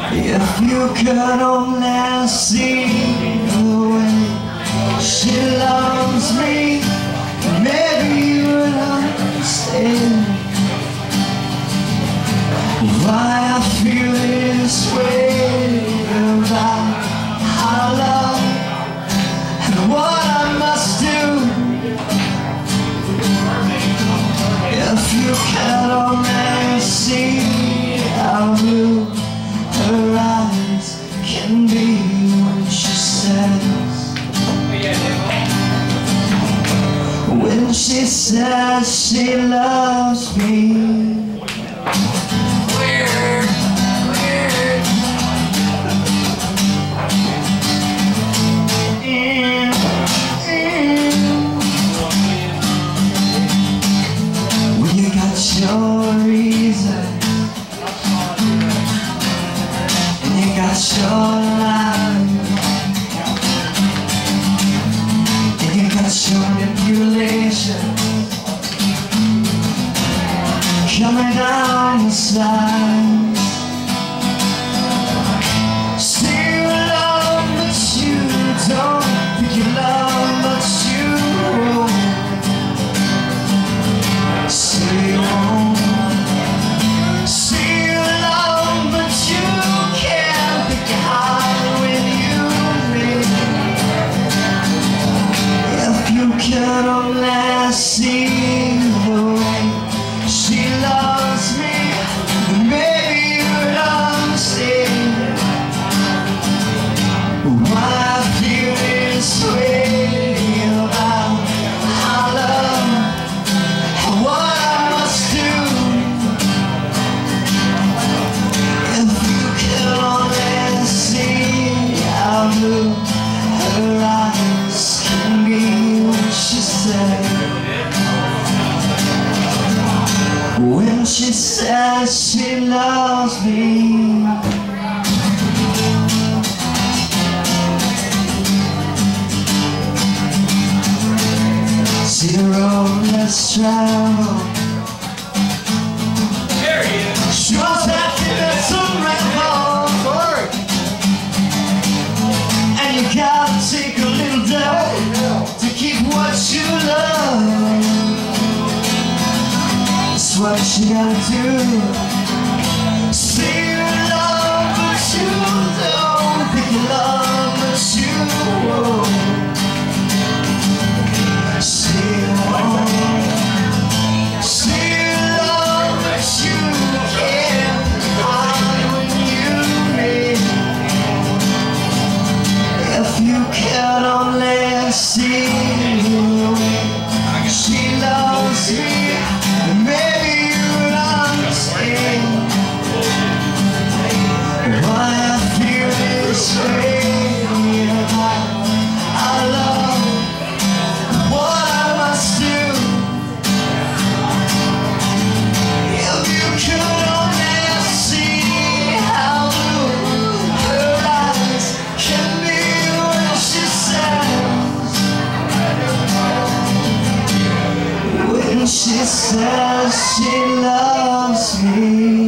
If you could only see the way she loves me, maybe you would understand why I feel this way about our love and what I must do. If you could only see how blue her eyes can be when she says she loves me. Well, you got your reason and you got your line and you got your manipulation coming down the side. Still love, but you don't think you love, but you won't. Say you won't. Still love, but you can't pick your heart when you leave. If you could only see the way she loves me, maybe you'd understand why I feel this way about our love and what I must do. If you could only see how blue her eyes can be when she says she loves me. See the road less traveled. There he is. She was happy that some rainbow, and you gotta take a little dough to keep what you love. That's what you gotta do. Say you love, but you don't think you love, but you won't. Say you won't. Say you love, but you can't hide when you leave. If you could only see the way she loves me, maybe you'd understand why I feel this way about our love, what I must do. If you could only see how blue her eyes can be when she says she loves me.